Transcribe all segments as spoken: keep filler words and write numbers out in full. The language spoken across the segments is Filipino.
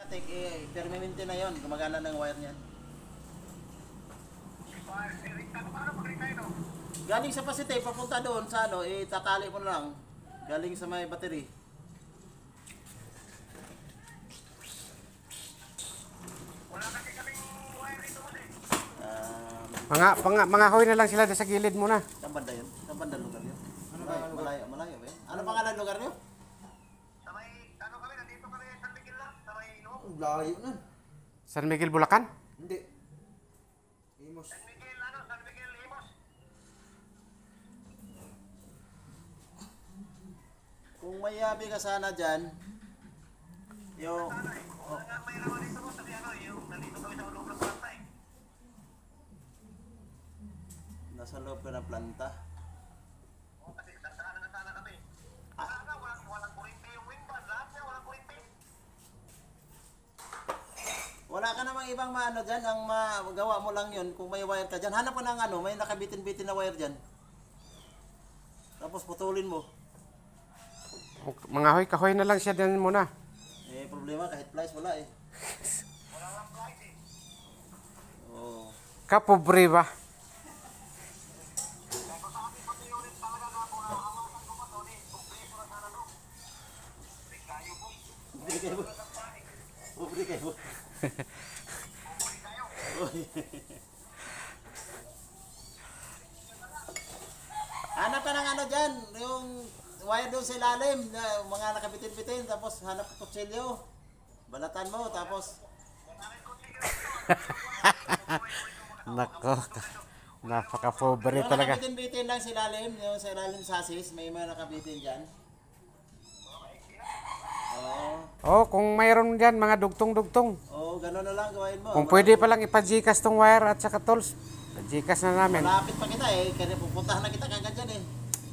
plastic, eh, permanente na yon, gumagana ng wire niyan. Galing sa positive, papunta doon sa ano, eh, tatali mo na lang. Galing sa may battery. Wala kasi kaming wire dito kasi. Mga, mga, mga hoy na lang sila sa gilid muna. Saan banda yun? Saan banda lugar yun? Ano malayo, malayo, malayo ba yun? Ano pangalan lugar nyo? Sa may, ano kami, nandito kami sa San Miguel lang, sa may Ilong. Ang layo nun. San Miguel, Bulacan? Hindi. Imos. San Miguel, ano, San Miguel, Imos. Kung may yabi ka sana dyan, yung... Ano eh, kung nga may raman dito mo, sabi ano, yung nandito kami sa ulong ng planta eh. Nasa loob ka ng planta. O, kasi saan na sana kami. Wala na, walang, walang kurinti yung wingman, lahat niya walang kurinti. Wala ka namang ibang maano dyan, ang magawa mo lang yun kung may wire ka dyan. Hanap ka ng ano, may nakabitin-bitin na wire dyan. Tapos putulin mo. Mga hoy, kahoy na lang siya din muna. Eh, problema, kahit plies wala eh. Wala lang kahit eh. Oo. Kapobre ba? Kaya kung sa amin pati unit talaga na kung nakahawakan ko pa doon eh, kung preso na sana doon. Ay, kayo po. Pobre kayo. Pobre kayo. Pupuli kayo. Hanap ka ng ano dyan, yung wire doon sa ilalim, na mga nakabitin-bitin, tapos hanap ka kutsilyo. Balatan mo, tapos... Nako, napaka-pobre Yung talaga. nakabitin-bitin lang sa ilalim, yung sa ilalim sasis, may mga nakabitin dyan. Oo. Oh, kung mayroon dyan, mga dugtong-dugtong. Oo, gano'n na lang gawain mo. Kung pwede pa lang ipa-Gcash tong wire at saka tools, pa-Gcash na namin. Malapit pa kita eh, kaya pupuntahan na kita kagad dyan eh.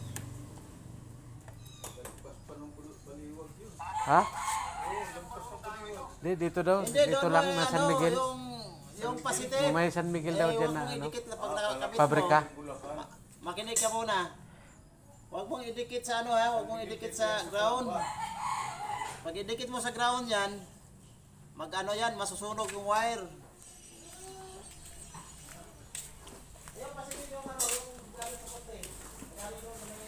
Ha? Di, dito daw. Hindi, Dito doon lang, may na San ano, Miguel. Yung, yung positive. Yung may San Miguel daw Eh, dyan huwag na mong ano. idikit na pag nakakabit Pabrika. mo. Ma- makinig ka muna. Huwag mong idikit sa ano ha, huwag mong idikit sa ground. Pag idikit mo sa ground yan, mag ano yan, masusunog yung wire. Yung positive yung ano, yung galing sa puti. Galing doon sa may